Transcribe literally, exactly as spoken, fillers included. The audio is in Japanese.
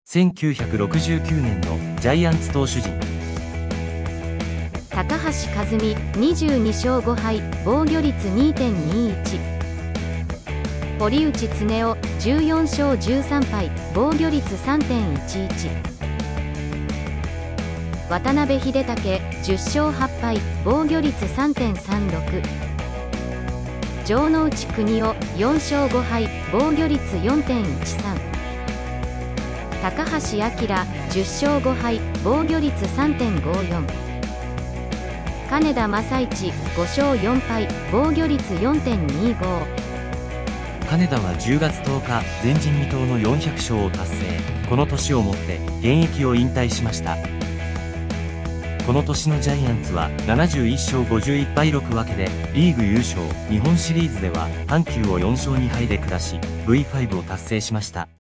せんきゅうひゃくろくじゅうきゅうねんのジャイアンツ投手陣。 高橋和美にじゅうにしょうごはい、防御率 にてんにいち。 堀内恒雄じゅうよんしょうじゅうさんはい、防御率 さんてんいちいち。 渡辺秀武じゅっしょうはちはい、防御率 さんてんさんろく。 城之内邦夫よんしょうごはい、防御率 よんてんいちさん。 高橋彬じゅっしょうごはい、防御率 さんてんごよん。 金田正一ごしょうよんはい、防御率 よんてんにご。 金田はじゅうがつとおか、前人未到のよんひゃくしょうを達成。この年をもって現役を引退しました。この年のジャイアンツはななじゅういっしょうごじゅういっはいろく分けでリーグ優勝。日本シリーズでは阪急をよんしょうにはいで下し ブイファイブ を達成しました。